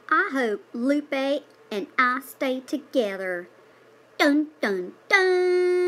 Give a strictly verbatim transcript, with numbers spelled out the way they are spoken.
I hope Lupe and I stay together. Dun dun dun.